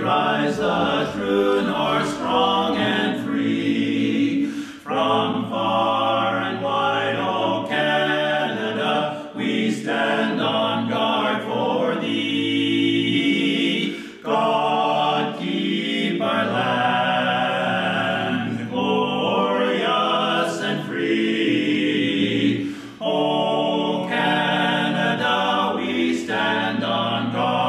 rise the true north, strong and free. From far and wide, O Canada, we stand on guard for thee. God keep our land glorious and free. O Canada, we stand on guard.